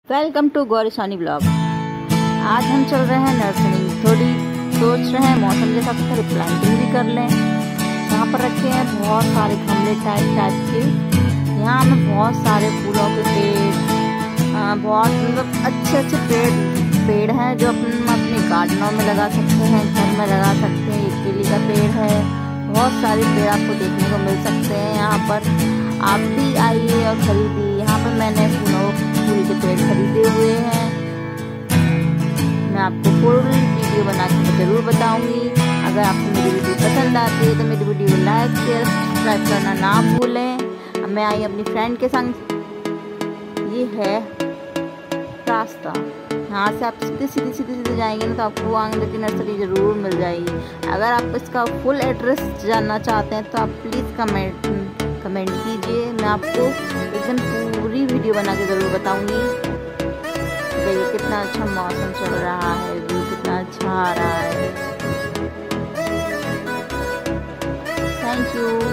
Welcome to Gauri Soni blog. आज हम चल रहे हैं नर्सरी। थोड़ी सोच रहे हैं मौसम के हिसाब से थोड़ी प्लांटिंग भी कर लें। यहाँ पर रखे हैं बहुत सारे गमले टाइप के। यहाँ हमें बहुत सारे फूलों के पेड़, बहुत मतलब अच्छे पेड़ हैं जो अपने गार्डनों में लगा सकते हैं, घर में लगा सकते हैं। एक केले का पेड़ है, बहुत सारे पेड़ आपको देखने को मिल सकते हैं। यहाँ पर आप भी आइए और खरीदिए। यहाँ पर मैंने फूल के पेड़ खरीदे हुए हैं। मैं आपको फुल वीडियो बना के ज़रूर बताऊंगी। अगर आपको मेरी वीडियो पसंद आती है तो मेरी वीडियो को लाइक शेयर सब्सक्राइब करना ना भूलें। मैं आई अपनी फ्रेंड के संग। ये है रास्ता, यहाँ से आप सीधे जाएंगे ना तो आपको आंगन की नर्सरी ज़रूर मिल जाएगी। अगर आप इसका फुल एड्रेस जानना चाहते हैं तो आप प्लीज़ कमेंट कीजिए। मैं आपको एकदम पूरी वीडियो बना के ज़रूर बताऊंगी। देखिए कितना अच्छा मौसम चल रहा है, व्यू कितना अच्छा आ रहा है। Thank you.